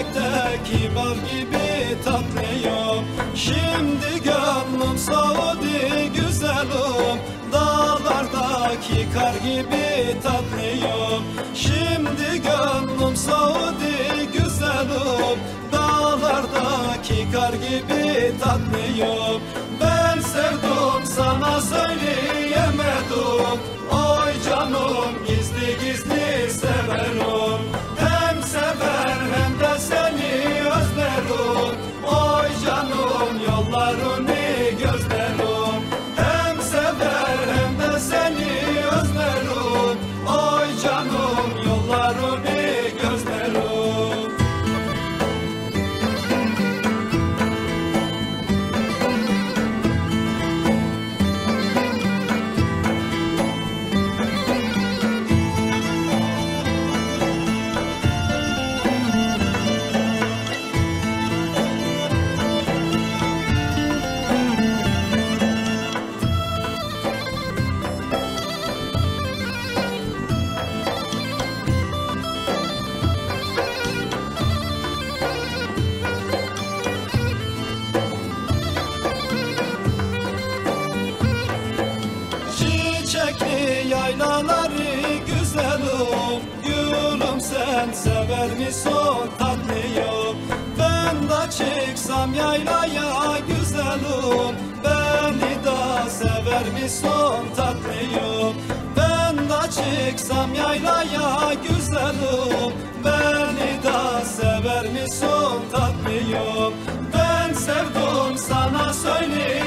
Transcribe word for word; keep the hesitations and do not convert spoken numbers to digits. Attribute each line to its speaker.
Speaker 1: çiçekteki bal gibi tatlıyım. Şimdi gönlüm soğudu güzelim, dağlardaki kar gibi tatlıyım. Şimdi gönlüm soğudu güzelim, dağlardaki kar gibi tatlıyım. Ben sevdim sana söyleyemedim, oy canım gizli gizli severim. Hem sever hem de seni özlerim, oy canım yollarını gözlerim. Hem sever hem de seni özlerim, oy canım yollarını gözlerim. Çiçekli yaylaları güzelim, gülüm sen sever misin tatlıyım? Ben de çıksam yaylaya güzelim, beni de sever misin tatlıyım? Ben de çıksam yaylaya güzelim, beni de sever misin tatlıyım? Ben sevdim sana söyleyeyim